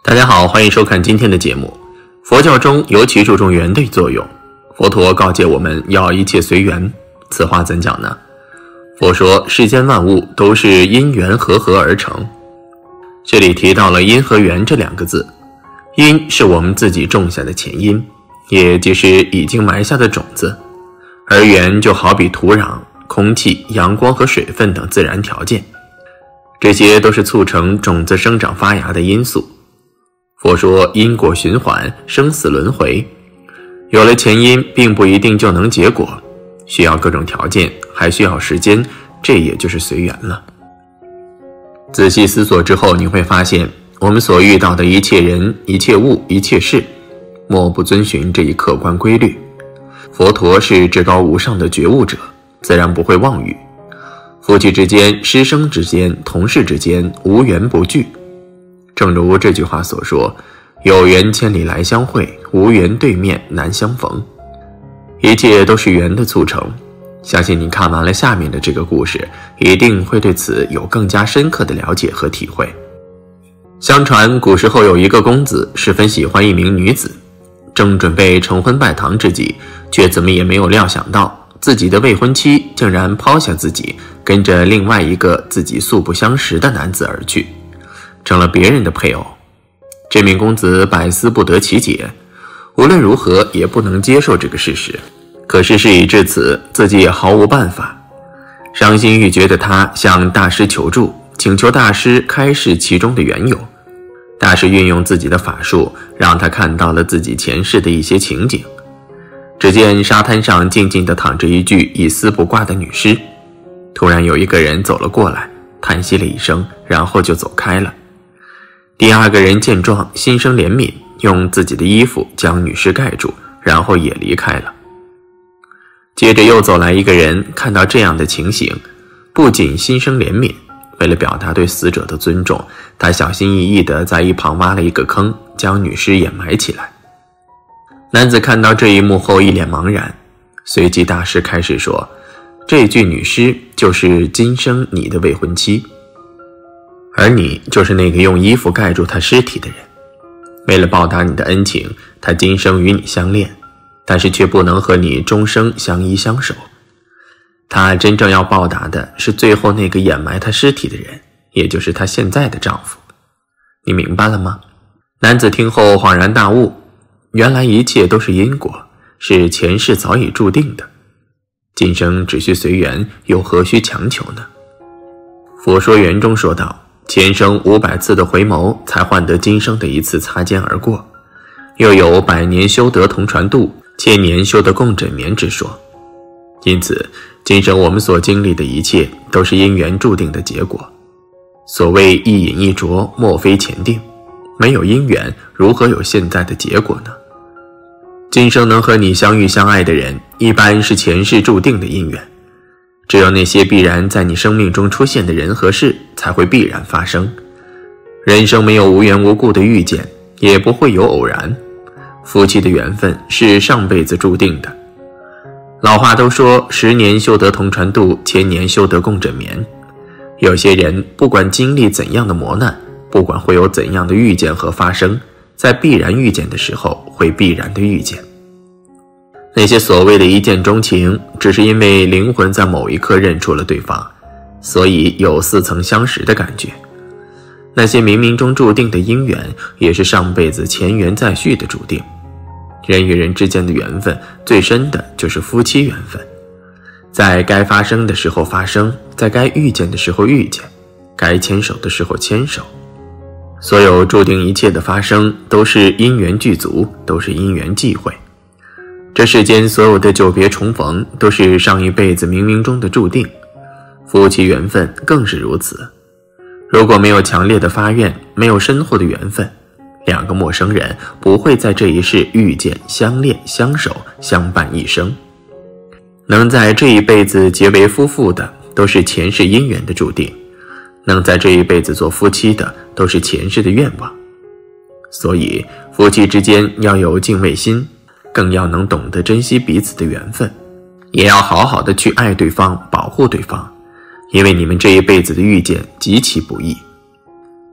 大家好，欢迎收看今天的节目。佛教中尤其注重缘的作用，佛陀告诫我们要一切随缘。此话怎讲呢？佛说世间万物都是因缘和合而成。这里提到了因和缘这两个字，因是我们自己种下的前因，也即是已经埋下的种子，而缘就好比土壤、空气、阳光和水分等自然条件，这些都是促成种子生长发芽的因素。佛说因果循环，生死轮回，有了前因并不一定就能结果，需要各种条件，还需要时间，这也就是随缘了。仔细思索之后，你会发现我们所遇到的一切人、一切物、一切事，莫不遵循这一客观规律。佛陀是至高无上的觉悟者，自然不会妄语。夫妻之间、师生之间、同事之间，无缘不聚。正如这句话所说，有缘千里来相会，无缘对面难相逢。一切都是缘的促成，相信你看完了下面的这个故事，一定会对此有更加深刻的了解和体会。相传古时候有一个公子十分喜欢一名女子，正准备成婚拜堂之际，却怎么也没有料想到自己的未婚妻竟然抛下自己，跟着另外一个自己素不相识的男子而去，成了别人的配偶。这名公子百思不得其解，无论如何也不能接受这个事实。可是事已至此，自己也毫无办法。伤心欲绝的他向大师求助，请求大师开示其中的缘由。大师运用自己的法术，让他看到了自己前世的一些情景。只见沙滩上静静地躺着一具一丝不挂的女尸，突然有一个人走了过来，叹息了一声，然后就走开了。第二个人见状，心生怜悯，用自己的衣服将女尸盖住，然后也离开了。接着又走来一个人，看到这样的情形，不仅心生怜悯，为了表达对死者的尊重，他小心翼翼地在一旁挖了一个坑，将女尸掩埋起来。男子看到这一幕后一脸茫然，随即大师开始说，这具女尸就是今生你的未婚妻，而你就是那个用衣服盖住她尸体的人。为了报答你的恩情，她今生与你相恋，但是却不能和你终生相依相守。她真正要报答的是最后那个掩埋她尸体的人，也就是她现在的丈夫。你明白了吗？男子听后恍然大悟，原来一切都是因果，是前世早已注定的，今生只需随缘，又何须强求呢？佛说缘中说道，前生500次的回眸，才换得今生的一次擦肩而过。又有100年修得同船渡，1000年修得共枕眠之说。因此今生我们所经历的一切都是因缘注定的结果。所谓一饮一啄，莫非前定，没有因缘，如何有现在的结果呢？今生能和你相遇相爱的人，一般是前世注定的因缘。只有那些必然在你生命中出现的人和事，才会必然发生。人生没有无缘无故的遇见，也不会有偶然。夫妻的缘分是上辈子注定的。老话都说10年修得同船渡，1000年修得共枕眠。有些人不管经历怎样的磨难，不管会有怎样的遇见和发生，在必然遇见的时候会必然的遇见。那些所谓的一见钟情，只是因为灵魂在某一刻认出了对方，所以有似曾相识的感觉。那些冥冥中注定的姻缘，也是上辈子前缘再续的注定。人与人之间的缘分，最深的就是夫妻缘分，在该发生的时候发生，在该遇见的时候遇见，该牵手的时候牵手。所有注定一切的发生，都是因缘具足，都是因缘际会。这世间所有的久别重逢，都是上一辈子冥冥中的注定。夫妻缘分更是如此。如果没有强烈的发愿，没有深厚的缘分，两个陌生人不会在这一世遇见、相恋、相守、相伴一生。能在这一辈子结为夫妇的，都是前世姻缘的注定。能在这一辈子做夫妻的，都是前世的愿望。所以夫妻之间要有敬畏心，更要能懂得珍惜彼此的缘分，也要好好的去爱对方，保护对方，因为你们这一辈子的遇见极其不易。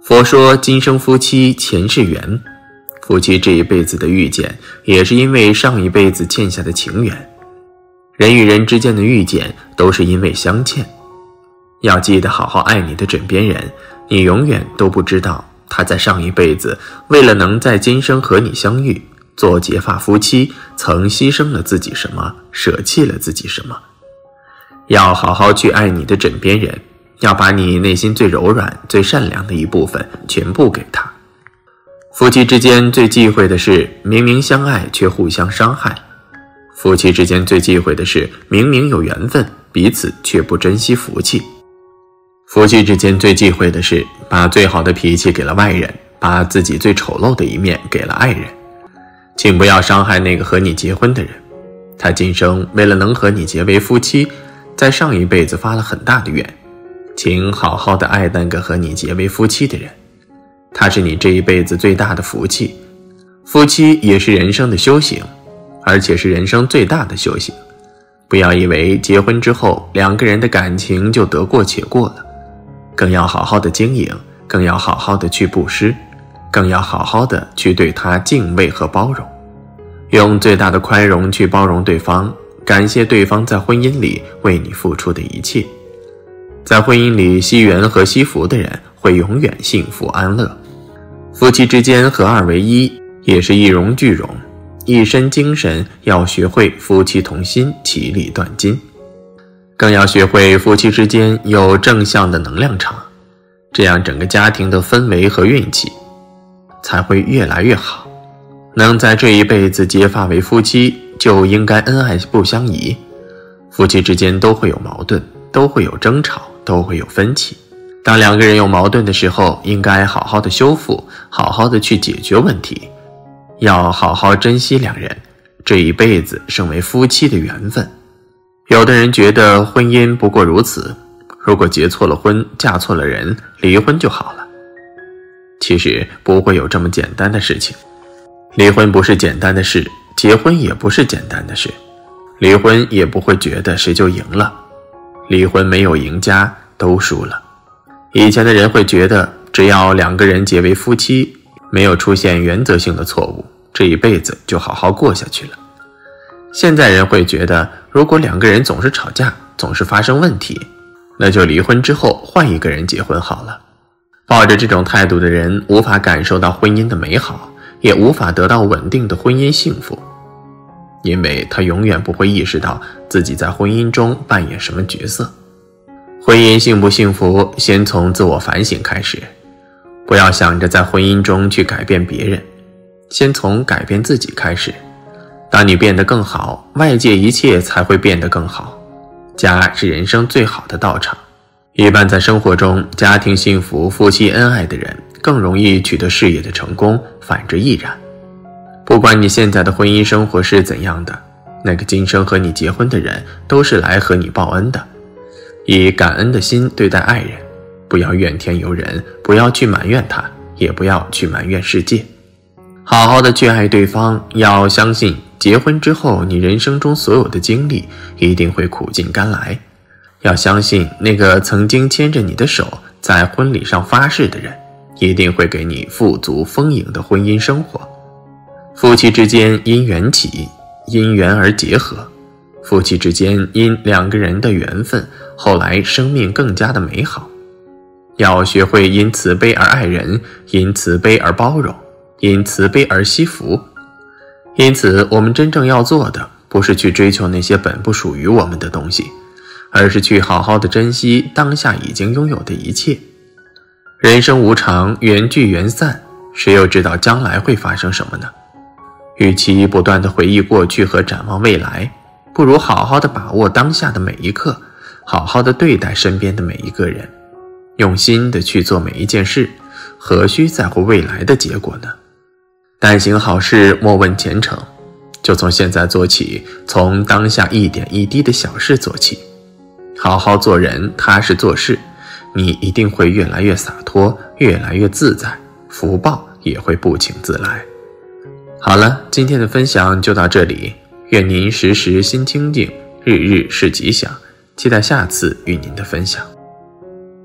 佛说今生夫妻前世缘，夫妻这一辈子的遇见，也是因为上一辈子欠下的情缘。人与人之间的遇见，都是因为相欠。要记得好好爱你的枕边人，你永远都不知道他在上一辈子为了能在今生和你相遇，做结发夫妻，曾牺牲了自己什么，舍弃了自己什么。要好好去爱你的枕边人，要把你内心最柔软最善良的一部分全部给他。夫妻之间最忌讳的是明明相爱却互相伤害，夫妻之间最忌讳的是明明有缘分，彼此却不珍惜福气。夫妻之间最忌讳的是把最好的脾气给了外人，把自己最丑陋的一面给了爱人。请不要伤害那个和你结婚的人，他今生为了能和你结为夫妻，在上一辈子发了很大的愿，请好好的爱那个和你结为夫妻的人，他是你这一辈子最大的福气。夫妻也是人生的修行，而且是人生最大的修行。不要以为结婚之后两个人的感情就得过且过了，更要好好的经营，更要好好的去布施，更要好好的去对他敬畏和包容，用最大的宽容去包容对方，感谢对方在婚姻里为你付出的一切。在婚姻里惜缘和惜福的人会永远幸福安乐。夫妻之间合二为一，也是一荣俱荣，一身精神要学会夫妻同心，其利断金。更要学会夫妻之间有正向的能量场，这样整个家庭的氛围和运气才会越来越好。能在这一辈子结发为夫妻，就应该恩爱不相疑。夫妻之间都会有矛盾，都会有争吵，都会有分歧。当两个人有矛盾的时候，应该好好的修复，好好的去解决问题，要好好珍惜两人这一辈子成为夫妻的缘分。有的人觉得婚姻不过如此，如果结错了婚，嫁错了人，离婚就好了。其实不会有这么简单的事情。离婚不是简单的事，结婚也不是简单的事。离婚也不会觉得谁就赢了，离婚没有赢家，都输了。以前的人会觉得只要两个人结为夫妻，没有出现原则性的错误，这一辈子就好好过下去了。现在人会觉得，如果两个人总是吵架，总是发生问题，那就离婚之后换一个人结婚好了。抱着这种态度的人，无法感受到婚姻的美好，也无法得到稳定的婚姻幸福，因为他永远不会意识到自己在婚姻中扮演什么角色。婚姻幸不幸福，先从自我反省开始，不要想着在婚姻中去改变别人，先从改变自己开始。当你变得更好，外界一切才会变得更好。家是人生最好的道场。一般在生活中，家庭幸福、夫妻恩爱的人更容易取得事业的成功，反之亦然。不管你现在的婚姻生活是怎样的，那个今生和你结婚的人都是来和你报恩的。以感恩的心对待爱人，不要怨天尤人，不要去埋怨他，也不要去埋怨世界。好好的去爱对方，要相信结婚之后你人生中所有的经历一定会苦尽甘来。要相信那个曾经牵着你的手在婚礼上发誓的人，一定会给你富足丰盈的婚姻生活。夫妻之间因缘起，因缘而结合，夫妻之间因两个人的缘分，后来生命更加的美好。要学会因慈悲而爱人，因慈悲而包容，因慈悲而惜福。因此我们真正要做的，不是去追求那些本不属于我们的东西，而是去好好的珍惜当下已经拥有的一切。人生无常，缘聚缘散，谁又知道将来会发生什么呢？与其不断的回忆过去和展望未来，不如好好的把握当下的每一刻，好好的对待身边的每一个人，用心的去做每一件事，何须在乎未来的结果呢？但行好事，莫问前程，就从现在做起，从当下一点一滴的小事做起，好好做人，踏实做事，你一定会越来越洒脱，越来越自在，福报也会不请自来。好了，今天的分享就到这里，愿您时时心清静，日日是吉祥，期待下次与您的分享。